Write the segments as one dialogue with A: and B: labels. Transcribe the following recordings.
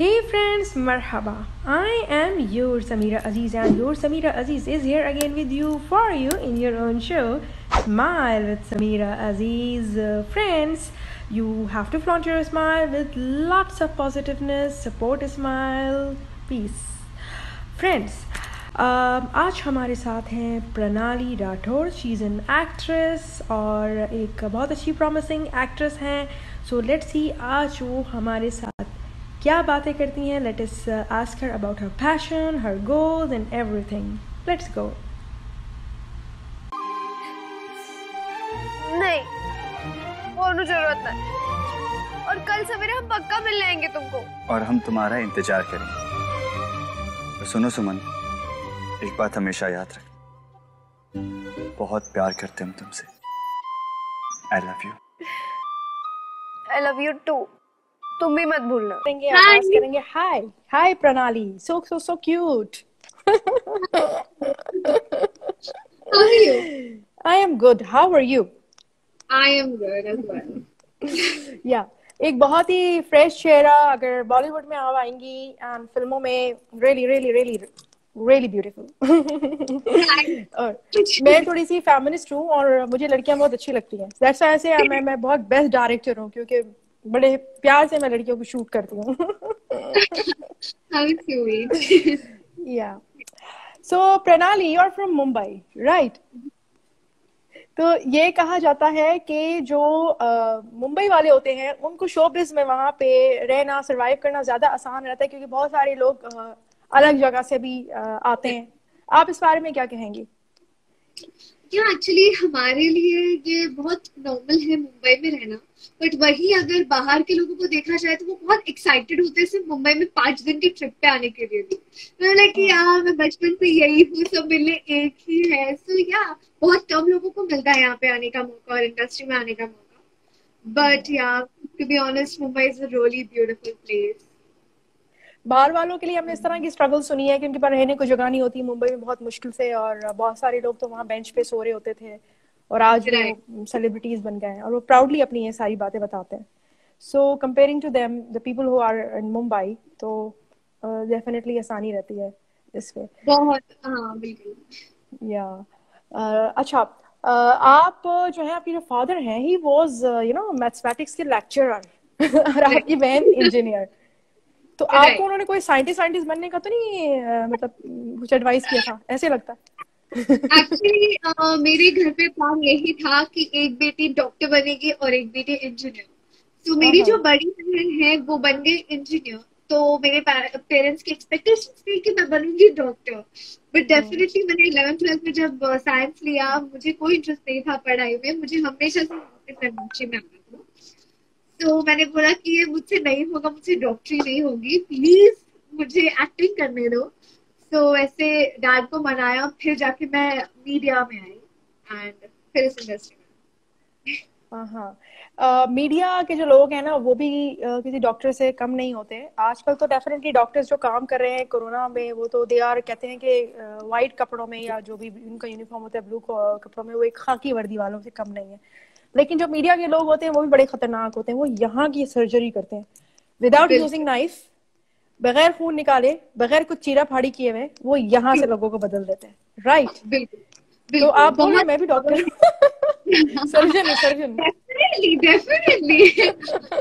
A: Hey friends, marhaba. I am your Samira Aziz and your Samira Aziz is here again with you for you in your own show, Smile with Samira Aziz. Friends, you have to flaunt your smile with lots of positiveness, support a smile, peace. Friends, आज हमारे साथ हैं Pranali Rathore. She is an actress और एक बहुत अच्छी promising actress हैं. So let's see आज वो हमारे साथ क्या बातें करती हैं. Let us ask her about her passion, her goals and everything. Let's go.
B: नहीं, और जरूरत नहीं. और कल सवेरे हम पक्का मिल लेंगे तुमको.
C: और हम तुम्हारा इंतजार करेंगे. और सुनो सुमन, एक बात हमेशा याद रख, बहुत प्यार करते हम तुमसे. I love you.
B: I love you too. तुम भी मत भूलना.
A: करेंगे hi hi Pranali. So cute.
D: How are you?
A: I am good. How are you?
D: I am good as well.
A: या एक बहुत ही फ्रेश चेहरा अगर बॉलीवुड में आप आएंगी एंड फिल्मों में really really really really beautiful. और मैं थोड़ी सी फेमिनिस्ट हूँ और मुझे लड़कियां बहुत अच्छी लगती हैं. दैट्स व्हाई से मैं बहुत बेस्ट डायरेक्टर हूँ क्योंकि बड़े प्यार से मैं लड़कियों को शूट करती हूँ.
D: How sweet.
A: Yeah so Pranali, you are from Mumbai, right? तो ये कहा जाता है कि जो मुंबई वाले होते हैं उनको शोबिज़ में वहाँ पे रहना, सरवाइव करना ज्यादा आसान रहता है क्योंकि बहुत सारे लोग अलग जगह से भी आते हैं. आप इस बारे में क्या कहेंगी?
D: एक्चुअली हमारे लिए ये बहुत नॉर्मल है मुंबई में रहना. बट वही अगर बाहर के लोगों को देखा जाए तो वो बहुत एक्साइटेड होते हैं सिर्फ मुंबई में 5 दिन की ट्रिप पे आने के लिए भी. तो लाइक यार मैं बचपन से यही हूँ, सब मिलने एक ही है. सो बहुत कम लोगों को मिलता है यहाँ पे आने का मौका और इंडस्ट्री में आने का मौका. But to be honest, Mumbai is a really beautiful place.
A: बाहर वालों के लिए हमने इस तरह की स्ट्रगल सुनी है कि उनके पास रहने को जगह नहीं होती मुंबई में बहुत मुश्किल से, और बहुत सारे लोग तो वहाँ बेंच पे सो रहे होते थे और आज वो सेलिब्रिटीज बन गए हैं और वो प्राउडली अपनी ये सारी बातें बताते हैं. So comparing to them the people who are in Mumbai, तो डेफिनेटली आसानी रहती है इस पे.
D: बहुत. हाँ बिल्कुल.
A: या अच्छा, आप जो है आपके जो फादर हैं ही वाज मैथमेटिक्स के लेक्चरर और आपकी बहन इंजीनियर. तो आपको उन्होंने कोई साइंटिस्ट बनने का तो नहीं मतलब कुछ एडवाइस किया था, ऐसे लगता है?
D: एक्चुअली मेरे घर पे प्लान यही था कि एक बेटी डॉक्टर बनेगी और एक बेटी इंजीनियर. तो मेरी जो बड़ी बहन है वो बन गई इंजीनियर. तो मेरे पेरेंट्स की एक्सपेक्टेशंस थी कि मैं बनूंगी डॉक्टर. बट डेफिनेटली मैंने 11th-12th में जब साइंस लिया, मुझे कोई इंटरेस्ट नहीं था पढ़ाई में. मुझे हमेशा से इंडस्ट्री में आना था. तो मैंने बोला कि ये मुझसे नहीं होगा, मुझसे डॉक्टरी नहीं होगी, प्लीज मुझे एक्टिंग करने दो. तो ऐसे डैड को मनाया, फिर जाके मैं मीडिया में आई एंड फिर इस इंडस्ट्री में.
A: हाँ, मीडिया के जो लोग हैं ना वो भी किसी डॉक्टर से कम नहीं होते. आजकल तो डेफिनेटली डॉक्टर्स जो काम कर रहे हैं कोरोना में, वो तो दे आर कहते हैं कि वाइट कपड़ों में या जो भी उनका यूनिफॉर्म होता है ब्लू कपड़ों में, वो एक खाकी वर्दी वालों से कम नहीं है. लेकिन जो मीडिया के लोग होते हैं वो भी बड़े खतरनाक होते हैं. वो यहाँ की सर्जरी करते हैं विदाउट यूजिंग नाइफ, बगैर खून निकाले, बगैर कुछ चीरा फाड़ी किए हुए, वो यहाँ से लोगों को बदल देते हैं. राइट?
D: बिल्कुल.
A: तो आप बोलिए, मैं भी डॉक्टर सर्जन.
D: डेफिनेटली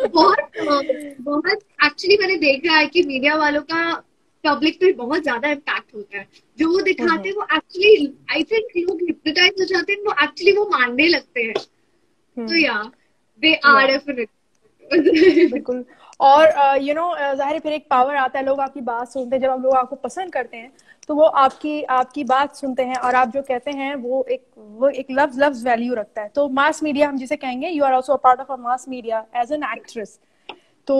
D: बहुत एक्चुअली मैंने देखा है कि मीडिया वालों का पब्लिक पे बहुत ज्यादा इम्पैक्ट होता है. जो वो दिखाते हैं वो एक्चुअली, आई थिंक लोग हिप्नोटाइज हो जाते हैं, वो एक्चुअली वो मानने लगते हैं. तो दे आर डेफिनेटली.
A: बिल्कुल. और जाहिर फिर एक पावर आता है, लोग आपकी बात सुनते हैं. जब हम लोग आपको पसंद करते हैं तो वो आपकी बात सुनते हैं और आप जो कहते हैं वो एक लव्स वैल्यू रखता है. तो मास मीडिया हम जिसे कहेंगे, you are also a part of a mass media as an actress. तो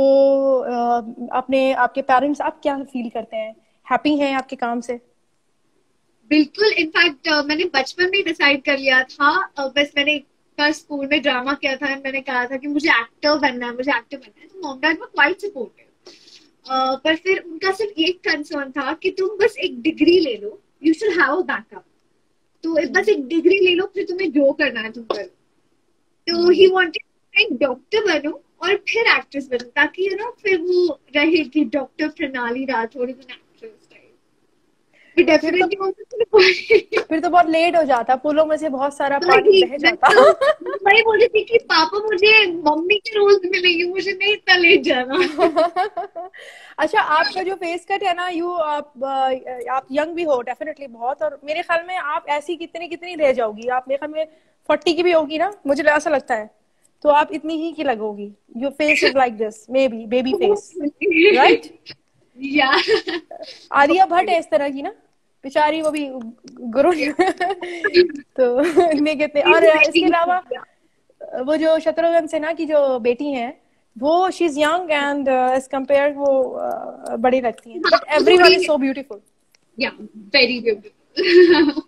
A: आपके पेरेंट्स, आप क्या फील करते हैं? हैप्पी हैं आपके काम से?
D: बिल्कुल. इनफैक्ट मैंने बचपन में डिसाइड कर लिया था. बस मैंने फर्स्ट स्कूल में ड्रामा किया था, मैंने कहा था कि मुझे एक्टर बनना है, मुझे एक्टर बनना है. तो mom dad were quite supportive. पर फिर उनका सिर्फ एक कंसर्न था कि तुम बस एक डिग्री ले लो, you should have a backup. तो बस एक डिग्री ले लो, फिर तुम्हें जो करना है तुम करो. तो ही वांटेड एक डॉक्टर बनो और फिर एक्ट्रेस बनूं, ताकि यू नो फिर वो रहे कि doctor Pranali Rathore is an actress type.
A: फिर तो
D: डेफिनेटली
A: फिर तो बहुत लेट हो जाता, पुलों में से बहुत सारा पानी
D: वही
A: बह
D: मैं
A: जाता।
D: तो वही बोल रही थी कि पापा मुझे मम्मी के रोल्स मिलेंगे, मुझे नहीं इतना लेट जाना।
A: अच्छा, आपका जो फेस कट है ना, आप यंग भी हो डेफिनेटली बहुत, और मेरे ख्याल में आप ऐसी कितनी कितनी रह जाओगी, आप मेरे ख्याल में 40 की भी होगी ना, मुझे ऐसा लगता है। तो आप इतनी ही की लगोगी। Your face is like this, maybe baby face, right?
D: Yeah
A: Alia Bhatt है इस तरह की ना, बेचारी, वो भी गुरु। तो इतने कितने, और इसके अलावा वो जो शत्रुघ्न सिन्हा की जो बेटी है, वो she is young and as compare वो बड़ी लगती हैं, but everyone is so beautiful.
D: Yeah very beautiful.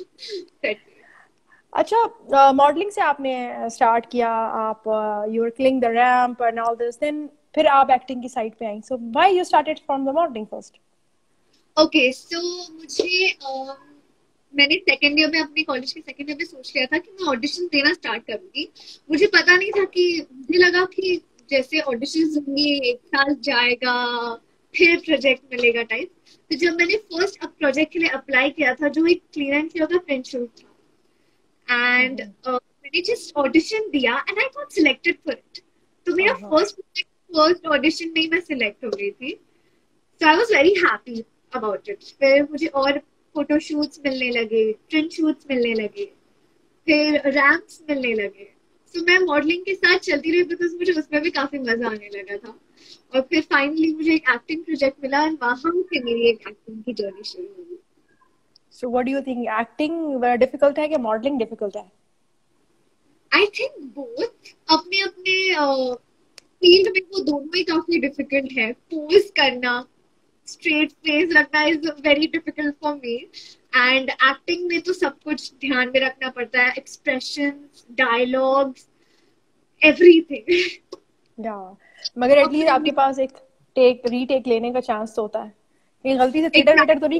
A: अच्छा, मॉडलिंग से आपने स्टार्ट किया, आप you are cling the ramp and all this, then फिर आप एक्टिंग की साइड पे आई, so why you started from the modelling first?
D: Okay so मुझे मैंने सेकेंड ईयर में, अपने कॉलेज के सेकेंड ईयर में सोच लिया था कि मैं ऑडिशन देना स्टार्ट करूंगी। मुझे पता नहीं था कि, मुझे लगा कि जैसे ऑडिशन दूंगी 1 साल जाएगा फिर प्रोजेक्ट मिलेगा टाइप। तो जब मैंने फर्स्ट प्रोजेक्ट के लिए अप्लाई किया था, जो एक क्लीन एंड क्लियर का फ्रेंच शूट था, एंड मैंने जस्ट ऑडिशन दिया and I got selected for it. तो मेरा फर्स्ट ऑडिशन में ही मैं सिलेक्ट हो गई थी। So I was very happy about it. फिर मुझे और फोटो शूट्स मिलने लगे, प्रिंट शूट्स मिलने लगे, फिर रैम्प्स मिलने लगे। सो मैं मॉडलिंग के साथ चलती रही, बिकॉज मुझे उसमें भी काफी मजा आने लगा था। और फिर फाइनली मुझे एक एक्टिंग प्रोजेक्ट मिला और वहां से मेरी एक एक्टिंग की जर्नी शुरू हुई।
A: So what do you think, acting difficult है कि मॉडलिंग डिफिकल्ट है?
D: आई थिंक बोथ अपने अपने फील्ड में वो दोनों ही काफी डिफिकल्ट है। पोज करना, स्ट्रेट फेस रखना is very difficult for me. And acting में तो सब कुछ ध्यान में रखना पड़ता है, एक्सप्रेशंस, डायलॉग्स, एवरीथिंग।
A: या मगर एटलीस्ट आपके पास एक रीटेक लेने का चांस तो होता है, कहीं गलती से थिएटर वेटर तो नहीं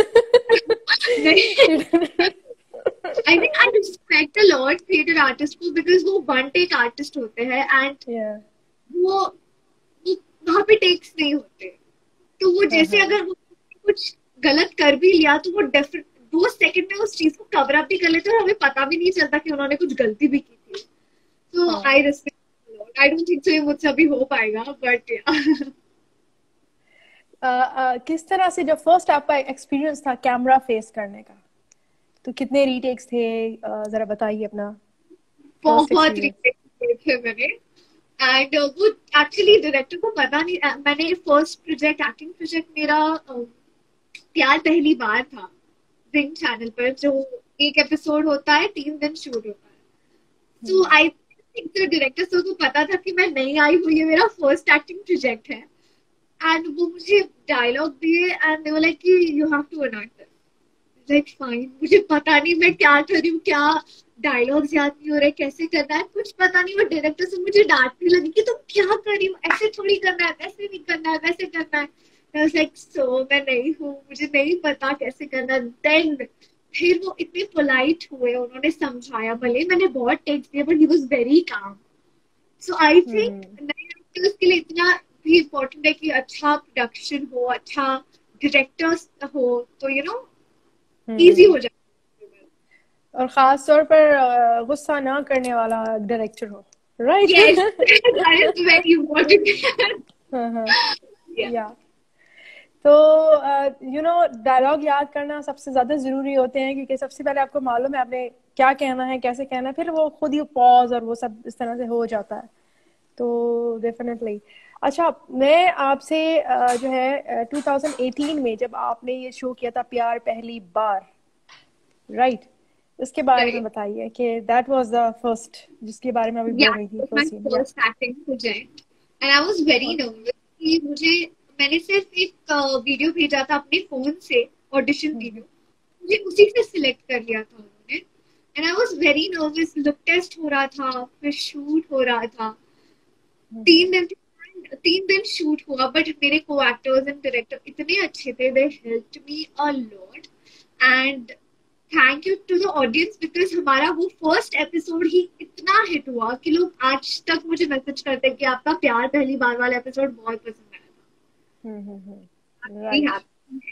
A: किया?
D: I think I respect a lot theater artists को, because वो one take artist होते हैं एंड वो वहाँ पे टेक्स नहीं होते। तो वो जैसे अगर वो कुछ गलत कर भी लिया तो वो 2 सेकंड में उस चीज को कवर अप भी कर लेते हैं और हमें पता भी नहीं चलता कि उन्होंने कुछ गलती भी की थी। तो I respect, I don't think so ये मुझसे अभी हो पाएगा, बट
A: किस तरह से जब फर्स्ट आपका एक्सपीरियंस था कैमरा फेस करने का, तो कितने रीटेक्स थे, जरा बताइए अपना।
D: बहुत रीटेक थे मैंने। एंड वो एक्चुअली डायरेक्टर को पता नहीं, मैंने फर्स्ट प्रोजेक्ट, एक्टिंग प्रोजेक्ट मेरा प्यार पहली बार था जिंग चैनल पर, जो एक एपिसोड होता है, 3 दिन शूट होता है। तो आई थिंक तो डायरेक्टर सर को पता था कि मैं नहीं आई हुई, ये मेरा फर्स्ट एक्टिंग प्रोजेक्ट है। एंड वो मुझे डायलॉग दिए एंड दे वर लाइक कि you have to annotate this. Like fine, मुझे पता नहीं मैं क्या कर रही हूँ, क्या डायलॉग्स याद नहीं हो रहे, कैसे करना है, कुछ पता नहीं। वो डायरेक्टर से मुझे डांटने लगी कि तुम क्या कर रही हो, ऐसे थोड़ी करना है, वैसे नहीं करना है, वैसे करना है। I was like, so मैं नहीं हूँ, मुझे नहीं पता कैसे करना। देन फिर वो इतने पोलाइट हुए, उन्होंने समझाया, भले मैंने बहुत टेक्स दिए but he was very calm. So I think नए एक्टर्स के लिए इतना भी इम्पोर्टेंट है कि अच्छा प्रोडक्शन हो, अच्छा डायरेक्टर्स हो, तो यू नो इजी हो जाए।
A: और खास तौर पर गुस्सा ना करने वाला डायरेक्टर हो, right?
D: Yes, that is very important.
A: या तो यू नो डायलॉग याद करना सबसे ज्यादा जरूरी होते हैं, क्योंकि सबसे पहले आपको मालूम है आपने क्या कहना है, कैसे कहना है, फिर वो खुद ही पॉज और वो सब इस तरह से हो जाता है। तो डेफिनेटली। अच्छा, मैं आपसे जो है 2018 में जब आपने ये शो किया था प्यार पहली बार, राइट, उसके बारे में बताइए कि दैट वाज द फर्स्ट, जिसके बारे में अभी बोल रही थी,
D: first acting project and I was very nervous कि मैंने सिर्फ एक वीडियो भेजा था अपने फोन से, ऑडिशन वीडियो, मुझे उसी से सिलेक्ट कर लिया था उन्होंने। And I was very nervous, look test हो रहा था, फिर शूट हो रहा था, 3 दिन शूट हुआ। बट मेरे को एक्टर्स एंड डायरेक्टर इतने अच्छे थे, they helped me a lot. And thank you to the audience because हमारा वो फर्स्ट एपिसोड ही इतना हिट हुआ कि लोग आज तक मुझे मैसेज करते हैं कि आपका प्यार पहली बार वाला एपिसोड बहुत पसंद आया।
A: राइट।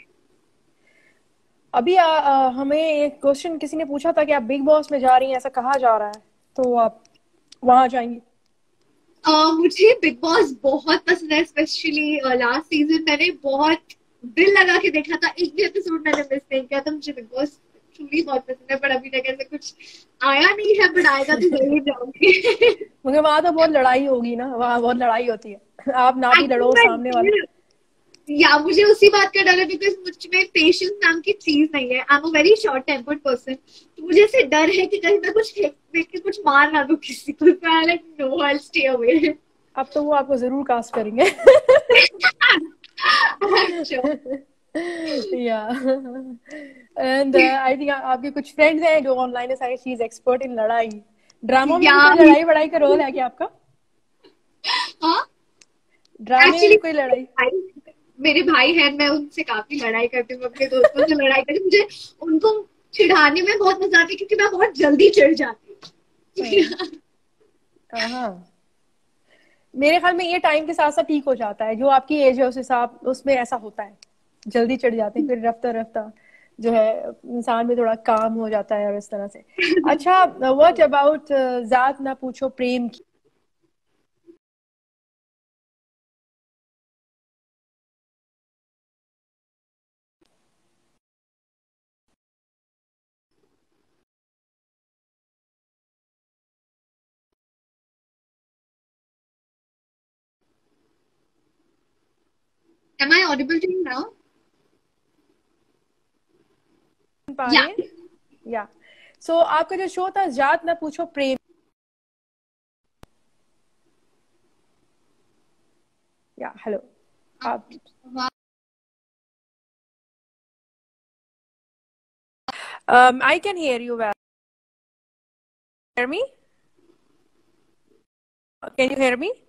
A: अभी हमें एक क्वेश्चन किसी ने पूछा था कि आप बिग बॉस में जा रही हैं, ऐसा कहा जा रहा है, तो आप वहां जाएंगी?
D: मुझे बिग बॉस बहुत पसंद है, स्पेशली लास्ट सीजन मैंने बहुत दिल लगा के देखा था, एक भी एपिसोड मैंने मिस नहीं किया था। मुझे बिग बॉस ट्रूली बहुत पसंद है, पर अभी तक ऐसा कुछ आया नहीं है, बट आएगा तो जरूर जाऊंगी।
A: मगर वहां तो बहुत लड़ाई होगी ना, वहां बहुत लड़ाई होती है, आप ना भी लड़ो सामने वाले।
D: या मुझे उसी बात का डर है बिकॉज मुझ में पेशेंस नाम की चीज नहीं है। I am a very short tempered person, तो मुझे ऐसे डर है कि कहीं मैं कुछ देख के कुछ मार ना दूं किसी को। I like no, I stay away.
A: अब तो वो आपको जरूर कास्ट करेंगे। या एंड आई थिंक आपके कुछ फ्रेंड्स हैं जो ऑनलाइन है, सारी चीज एक्सपर्ट इन लड़ाई ड्रामा में। कोई लड़ाई वड़ाई का रोल है क्या आपका?
D: हाँ,
A: ड्रामे में कोई लड़ाई?
D: मेरे भाई हैं, मैं उनसे काफी लड़ाई करती हूँ, अपने दोस्तों से लड़ाई करती हूँ। मुझे उनको चिढ़ाने में बहुत मजा आती है क्योंकि मैं बहुत जल्दी चिढ़ जाती हूँ।
A: हाँ, मेरे ख्याल में ये टाइम के साथ साथ ठीक हो जाता है, जो आपकी एज है उस हिसाब उसमें ऐसा होता है, जल्दी चिढ़ जाते हैं, फिर रफ्ता रफ्ता जो है इंसान में थोड़ा काम हो जाता है और इस तरह से। अच्छा, व्हाट अबाउट जात ना पूछो प्रेम की?
D: Am I audible to you now?
A: Yeah. या सो आपका जो शो था जात ना पूछो प्रेम, या हेलो आप I can hear you well. Hear me? Can you hear me?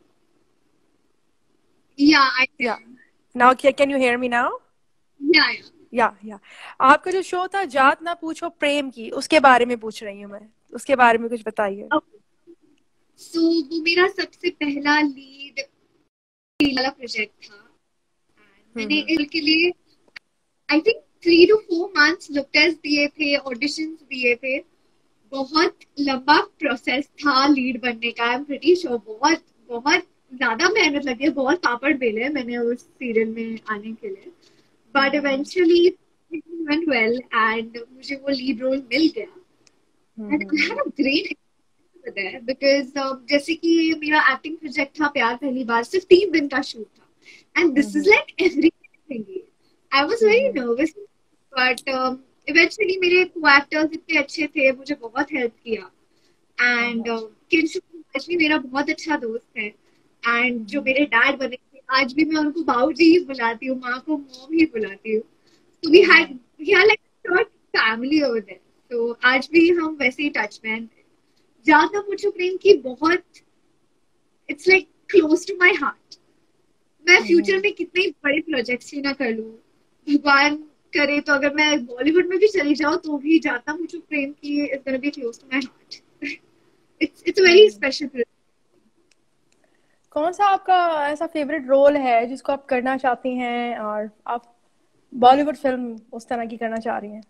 D: Yeah, I can.
A: Yeah. Now can you hear me now?
D: Yeah.
A: या आपका जो शो था जात ना पूछो प्रेम की, उसके बारे में पूछ रही हूँ मैं, उसके बारे में कुछ बताइए।
D: So, वो मेरा सबसे पहला लीड वाला प्रोजेक्ट था। मैंने इसके लिए I think 3 to 4 months look test दिए थे, ऑडिशंस दिए थे। बहुत लंबा प्रोसेस था लीड बनने का। आई एम प्रीटी श्योर बहुत बहुत ज्यादा मेहनत लगी है, बहुत पापड़ बेले मैंने उस सीरियल में आने के लिए, but eventually it went well and मुझे वो लीड रोल मिल गया and I had a great because जैसे कि मेरा एक्टिंग प्रोजेक्ट था प्यार पहली बार, सिर्फ 3 दिन का शूट था and this is like everything. I was very nervous but eventually मेरे को-एक्टर्स इतने अच्छे थे, मुझे बहुत हेल्प किया एंड किंशु आज भी मेरा बहुत अच्छा दोस्त है एंड जो मेरे डैड बने थे आज भी मैं उनको बाबूजी ही बुलाती हूँ, माँ को मॉम ही बुलाती हूँ। तो we had like short family over there, तो आज भी हम वैसे ही टच में हैं। ज्यादा मुझे प्रेम की बहुत it's like close to my heart. मैं फ्यूचर में कितने बड़े प्रोजेक्ट्स ही ना कर लूँ, भगवान करे तो अगर मैं बॉलीवुड में भी चली जाऊँ तो भी जाता मुझे प्रेम की is gonna be close to my heart. It's a very special project.
A: कौन सा आपका ऐसा फेवरेट रोल है जिसको आप करना चाहती हैं और आप बॉलीवुड फिल्म उस तरह की करना चाह रही हैं?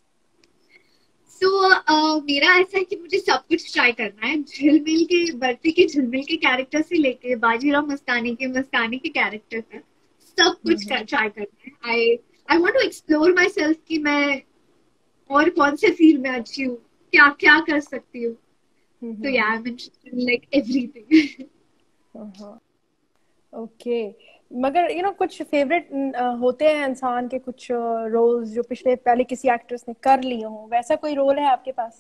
D: मेरा ऐसा है कि मुझे सब कुछ ट्राई करना है। झिलमिल के बर्फी के झिलमिल के कैरेक्टर से लेके बाजीराव मस्तानी के कैरेक्टर तक सब कुछ ट्राई करना है। I want to explore myself कि मैं और कौन से फील्ड में अच्छी हूँ, क्या क्या कर सकती हूँ। तो yeah I am interested in like everything.
A: Okay, मगर कुछ फेवरेट होते हैं इंसान के, कुछ रोल्स जो पहले किसी एक्ट्रेस ने कर लिए हो, वैसा कोई रोल है आपके पास?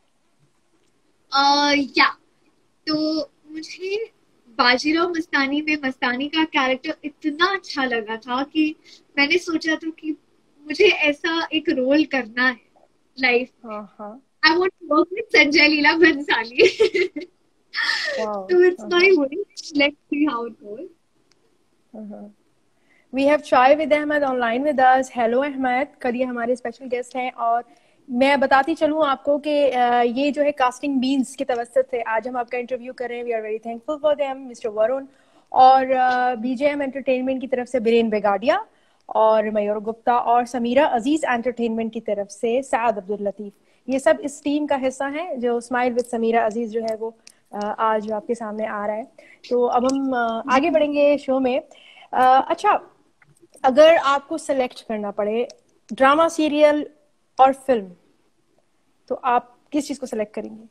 D: या तो मुझे बाजीराव मस्तानी में मस्तानी का कैरेक्टर इतना अच्छा लगा था कि मैंने सोचा था कि मुझे ऐसा एक रोल करना है लाइफ में। I want to work with Sanjay Leela Bhansali. तो it's my wish, let's see how it goes.
A: We have Chai with Ahmed online with us. Hello Ahmed, कल ये हमारे स्पेशल गेस्ट हैं और मैं बताती चलूँ आपको कि ये जो है कास्टिंग बीन्स के तवसत से आज हम आपका इंटरव्यू कर रहे हैं। We are very thankful for them, mister Varun, और बीजेएम एंटरटेनमेंट की तरफ से बिरेन बेगाडिया, और मयूर गुप्ता, और समीरा अजीज एंटरटेनमेंट की तरफ से साद अब्दुल लतीफ। ये सब इस टीम का हिस्सा है जो स्माइल विद समीरा अजीज जो है वो आज आपके सामने आ रहा है। तो अब हम आगे बढ़ेंगे शो में। अच्छा, अगर आपको सेलेक्ट करना पड़े ड्रामा, सीरियल और फिल्म, तो आप किस चीज को सेलेक्ट करेंगे?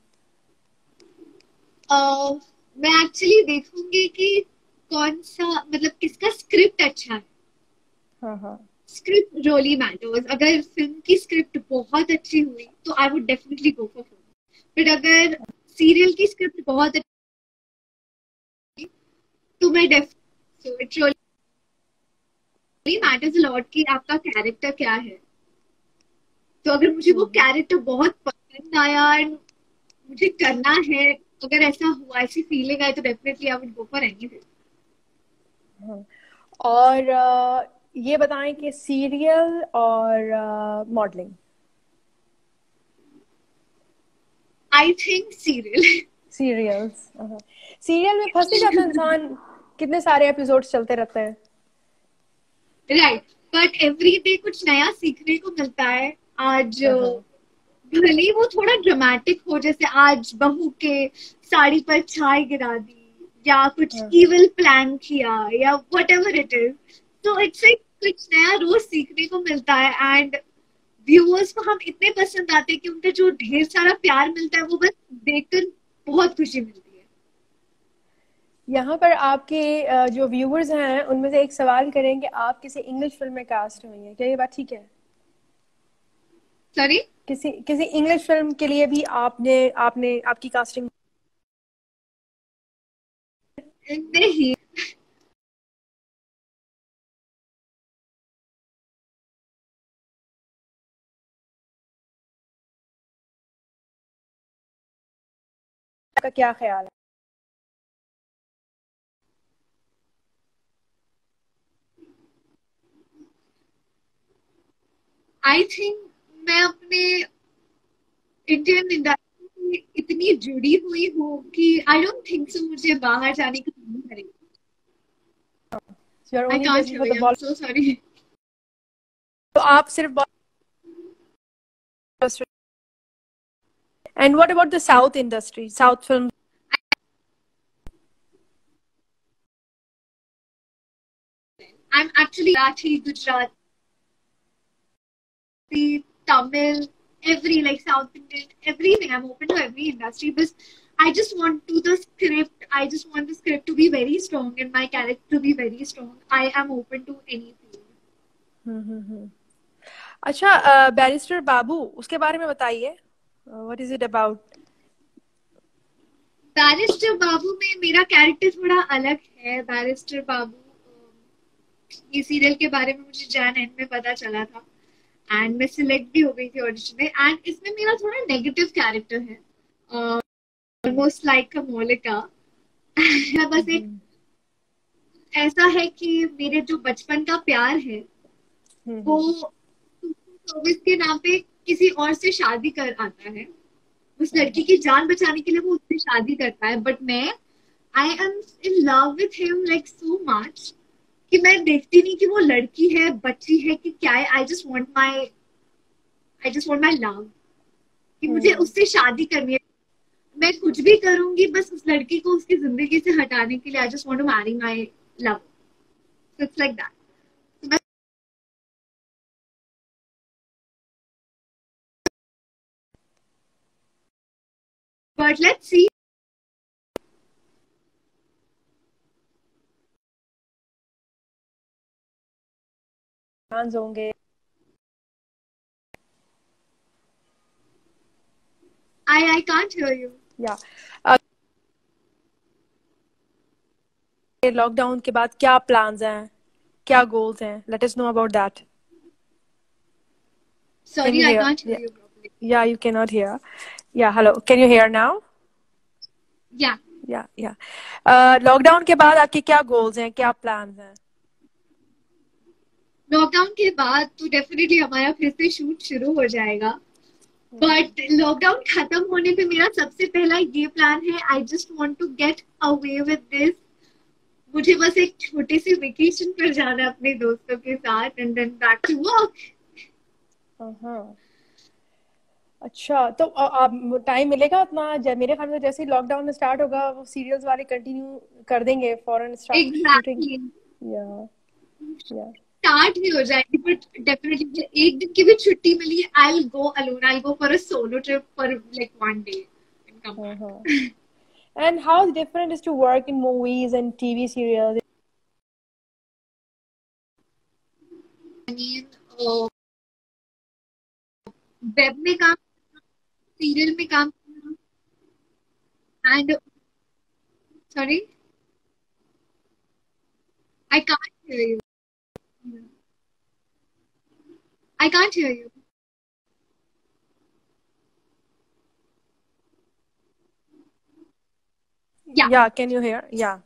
D: मैं एक्चुअली देखूंगी कि कौन सा, मतलब किसका स्क्रिप्ट अच्छा है।
A: हाँ हाँ।
D: Script really matters. अगर फिल्म की स्क्रिप्ट बहुत अच्छी हुई तो I would definitely go for film, but अगर सीरियल की स्क्रिप्ट बहुत अच्छी तो मैं डेफिनेटली रोली मैटर्स लॉट कि आपका कैरेक्टर क्या है। तो अगर मुझे वो कैरेक्टर बहुत पसंद आया और मुझे करना है, अगर ऐसा हुआ, ऐसी फीलिंग आई, तो definitely I would go for anything.
A: और ये बताएं कि सीरियल और modelling.
D: I think serial.
A: Serials. Serial में फंस नहीं जाता इंसान, कितने सारे एपिसोड्स चलते रहते हैं।
D: राइट, बट एवरी डे कुछ नया सीखने को मिलता है। आज भले ही वो थोड़ा ड्रामेटिक हो, जैसे आज बहू के साड़ी पर छाई गिरा दी या कुछ इविल प्लान किया या व्हाटएवर इट इज, तो इट्स लाइक कुछ नया रोज सीखने को मिलता है। एंड व्यूअर्स को हम इतने पसंद आते हैं कि उनका जो ढेर सारा प्यार मिलता है वो बस देखकर बहुत खुशी मिलती है।
A: यहाँ पर आपके जो व्यूअर्स हैं उनमें से एक सवाल करें कि आप किसी इंग्लिश फिल्म में कास्ट हुई हैं, क्या ये बात ठीक है?
D: सॉरी?
A: किसी इंग्लिश फिल्म के लिए भी आपने आपकी कास्टिंग?
D: नहीं।
A: का क्या ख्याल है?
D: आई थिंक मैं अपने इंडियन इंडस्ट्री में इतनी जुड़ी हुई हूँ कि आई डोंट थिंक सो मुझे बाहर जाने की जरूरत पड़ेगी। I can't hear you, I am so sorry.
A: तो आप सिर्फ and what about the south industry, south film?
D: I am actually Marathi, Gujarati, Tamil, every like South Indian, everything. I'm open to every industry, but I just want the script. I just want the script to be very strong and my character to be very strong. I am open to anything.
A: अच्छा, barrister Babu, उसके बारे में बताइए। What is it about?
D: Barrister Babu में मेरा character थोड़ा अलग है। बैरिस्टर बाबू, ये सीरियल के बारे में मुझे जैन एंड में पता चला था एंड मैं सिलेक्ट भी हो गई थी ऑडिशन में। एंड इसमें मेरा थोड़ा नेगेटिव कैरेक्टर है, ऑलमोस्ट लाइक अ मोलिका। बस एक ऐसा है कि मेरे जो बचपन का प्यार है वो सर्विस के नाम पे किसी और से शादी कर आता है। उस लड़की की जान बचाने के लिए वो उससे शादी करता है, बट मैं I am in love with him like so much कि मैं देखती नहीं कि वो लड़की है, बच्ची है कि क्या है। I just want my love, कि मुझे उससे शादी करनी है। मैं कुछ भी करूंगी बस उस लड़की को उसकी जिंदगी से हटाने के लिए। I just want to marry my love, so it's like that. But let's see.
A: होंगे।
D: I can't hear you.
A: या लॉकडाउन के बाद क्या प्लान्स हैं, क्या गोल्स हैं? Let us know about that.
D: Sorry, I can't hear you properly.
A: Yeah, you cannot hear. Yeah, hello. Can you hear now?
D: Yeah.
A: Yeah. Lockdown के बाद आपके क्या गोल्स हैं, क्या प्लान्स हैं?
D: लॉकडाउन के बाद तो डेफिनेटली हमारा फिर से शूट शुरू हो जाएगा बट लॉकडाउन खत्म होने पे मेरा सबसे पहला ये प्लान है, I just want to get away with this. मुझे बस एक छोटी सी वेकेशन पर जाना है अपने दोस्तों के साथ and then back to work.
A: अच्छा, तो आप टाइम मिलेगा अपना? जब मेरे ख्याल में जैसे ही लॉकडाउन स्टार्ट होगा वो सीरियल्स वाले कंटिन्यू कर देंगे, फॉरेन स्टार्ट शूटिंग।
D: एग्जैक्टली,
A: या
D: स्टार्ट भी हो जाएगी, बट डेफिनेटली एक दिन की भी छुट्टी मिली, I will go alone, I will go for a solo trip for like one day and come back.
A: And how different is to work in movies and TV serials?
D: I mean, web में काम, serial में काम and sorry I can't hear you, I can't hear you.
A: Yeah, can you hear? Yeah,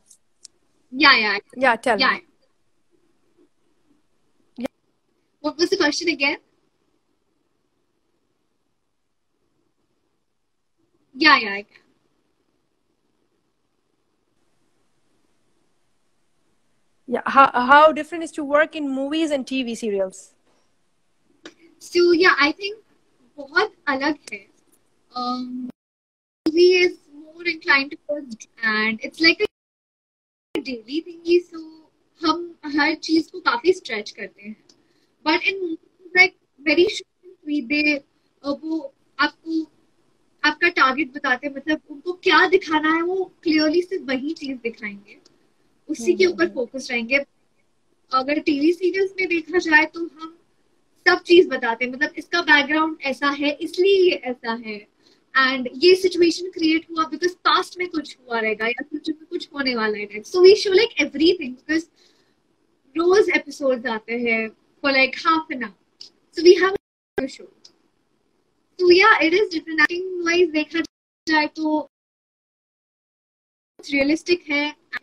A: tell
D: Yeah.
A: me.
D: What was the question again? Yeah, I can.
A: Yeah, how different is to work in movies and TV serials?
D: So yeah, I think बहुत अलग है. Movie is more inclined towards and it's like a daily thingy, so हम हर चीज को काफी stretch करते हैं. But in movies like very short and sweet, they वो आपको आपका टारगेट बताते हैं, मतलब उनको क्या दिखाना है वो क्लियरली सिर्फ वही चीज दिखाएंगे, उसी के ऊपर फोकस रहेंगे. अगर टीवी सीरियल्स में देखा जाए तो हम सब चीज बताते हैं, मतलब इसका बैकग्राउंड ऐसा है इसलिए ये ऐसा है एंड ये सिचुएशन क्रिएट हुआ बिकॉज पास्ट में कुछ हुआ रहेगा या फ्यूचर में कुछ होने वाला है. So we show like everything because रोज एपिसोड्स आते हैं for like half an hour, so we have a show. So yeah it is different. Acting wise देखा जाए तो रियलिस्टिक है.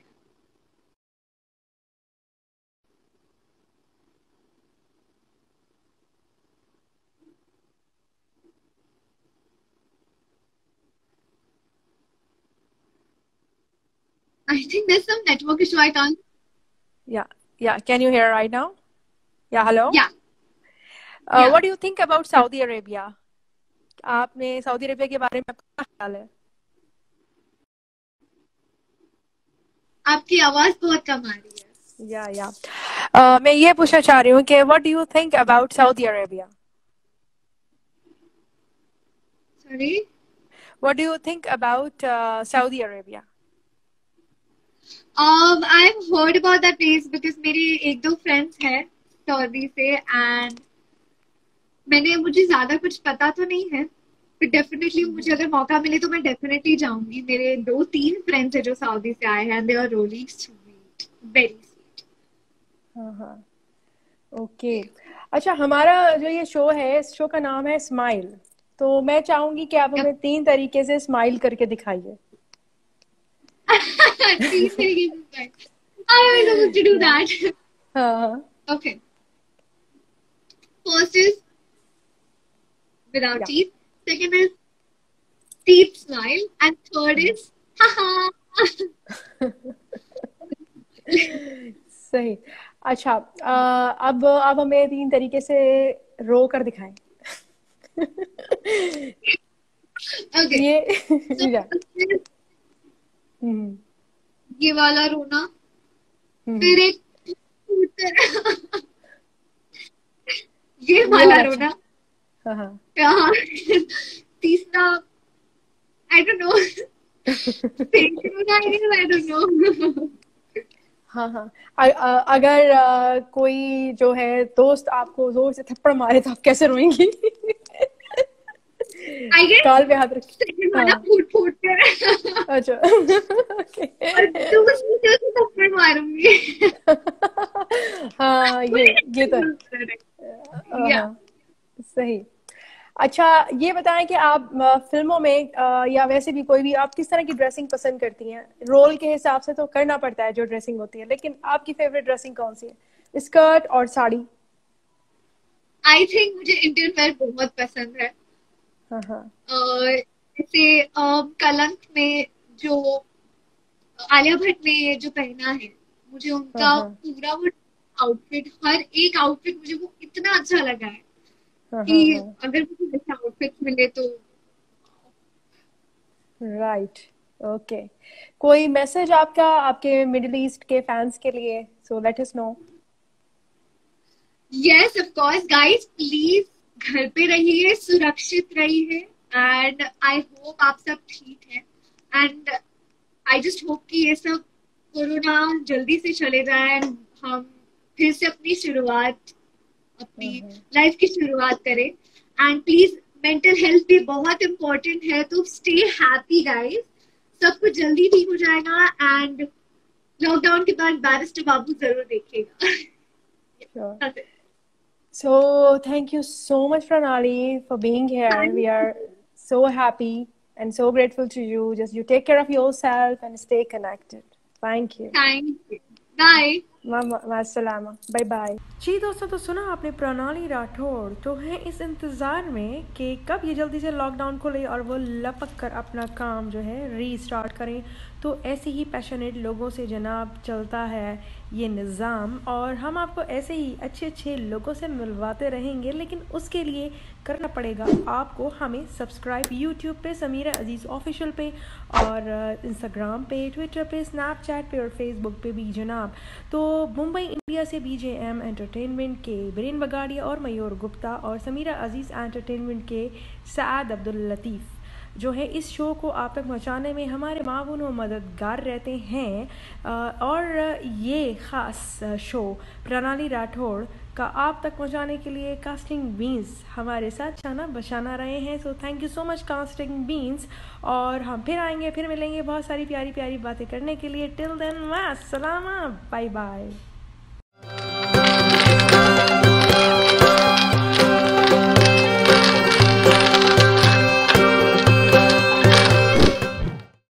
D: I think there's some network issue. I can't.
A: Yeah. Can you hear right now? Yeah, hello?
D: Yeah. Yeah.
A: What do you think about Saudi Arabia? आपने Saudi Arabia के बारे में आपका क्या ख्याल है?
D: आपकी आवाज बहुत कम आ रही है.
A: या मैं ये पूछना चाह रही हूँ कि what do you think about Saudi Arabia?
D: Sorry?
A: What do you think about Saudi Arabia?
D: I've heard about that place because मेरे एक दो फ्रेंड्स हैं सऊदी से एंड मुझे ज्यादा कुछ पता तो नहीं है, बट डेफिनेटली मुझे अगर मौका मिले तो मैं डेफिनेटली जाऊंगी. मेरे 2-3 फ्रेंड्स हैं जो सऊदी से आए हैं, they are really sweet, very sweet.
A: Okay. अच्छा, हमारा जो ये शो है, इस शो का नाम है स्माइल. तो मैं चाहूंगी कि आप हमें 3 तरीके से स्माइल करके दिखाइए.
D: 3 तरीके से. I was supposed to do that. Okay. First is without teeth. Second is teeth smile, and third is haha.
A: सही. अच्छा, अब हमें 3 तरीके से रो कर दिखाएं.
D: Okay. ये वाला रोना, फिर एक ये वाला रोना, तीसरा I don't know, I don't know.
A: हाँ. अगर कोई जो है दोस्त आपको जोर से थप्पड़ मारे तो आप कैसे रोएंगी? काल पे हाथ रख
D: फूट कर.
A: अच्छा.
D: और दूसरी थप्पड़ मारूंगी.
A: हाँ, ये तो सही. अच्छा, ये बताएं कि आप फिल्मों में या वैसे भी कोई भी आप किस तरह की ड्रेसिंग पसंद करती हैं? रोल के हिसाब से तो करना पड़ता है जो ड्रेसिंग होती है, लेकिन आपकी फेवरेट ड्रेसिंग कौन सी है? स्कर्ट और साड़ी?
D: आई थिंक मुझे इंडियन वेयर बहुत पसंद है.
A: हाँ हाँ।
D: जैसे कलंक में जो आलिया भट्ट ने जो पहना है, मुझे
A: हाँ
D: उनका
A: हाँ।
D: पूरा वो आउटफिट, हर एक आउटफिट मुझे वो इतना अच्छा लगा है
A: हाँ हाँ
D: कि
A: हाँ।
D: अगर मुझे वैसा आउटफिट मिले तो।
A: राइट। ओके। कोई मैसेज आपका आपके मिडिल ईस्ट के फैंस के लिए? So let us know.
D: Yes of course guys, please घर पे रहिए, सुरक्षित रहिए, एंड आई होप आप सब ठीक है, एंड आई जस्ट होप कि ये सब कोरोना जल्दी से चले जाए एंड हम फिर से अपनी शुरुआत, अपनी लाइफ की शुरुआत करें। एंड प्लीज, मेंटल हेल्थ भी बहुत इंपॉर्टेंट है, तो स्टे हैप्पी गाइस, सब कुछ जल्दी ठीक हो जाएगा। एंड लॉकडाउन के बाद बैरिस्टर बाबू जरूर देखिएगा।
A: Sure.
D: That's it.
A: So thank you so much, Pranali, for being here.
D: Thank
A: We are
D: you.
A: so happy and so grateful to you. Just you take care of yourself and stay connected. Thank you.
D: Thank you. Bye.
A: मासलामा, bye bye. जी दोस्तों, तो सुना आपने प्रणाली राठौड़ तो है इस इंतज़ार में कि कब ये जल्दी से लॉकडाउन खुले और वो लपक कर अपना काम जो है रीस्टार्ट करें। तो ऐसे ही पैशनेट लोगों से जनाब चलता है ये निज़ाम, और हम आपको ऐसे ही अच्छे अच्छे लोगों से मिलवाते रहेंगे, लेकिन उसके लिए करना पड़ेगा आपको हमें सब्सक्राइब यूट्यूब पे समीरा अजीज़ ऑफिशियल पे, और इंस्टाग्राम पे, ट्विटर पे, स्नैपचैट पे और फेसबुक पे भी जनाब। तो मुंबई इंडिया से बीजेएम एंटरटेनमेंट के बिरेन बगाड़िया और मयूर गुप्ता, और समीरा अजीज़ एंटरटेनमेंट के साद अब्दुल लतीफ़ जो है इस शो को आप तक पहुँचाने में हमारे मावून व मददगार रहते हैं। और ये ख़ास शो प्रणाली राठौड़ का आप तक पहुँचाने के लिए कास्टिंग बीन्स हमारे साथ शाना बशाना रहे हैं। So thank you so much casting beans, और हम फिर आएंगे, फिर मिलेंगे बहुत सारी प्यारी प्यारी बातें करने के लिए। टिल देन, मास्सलामा, बाय बाय।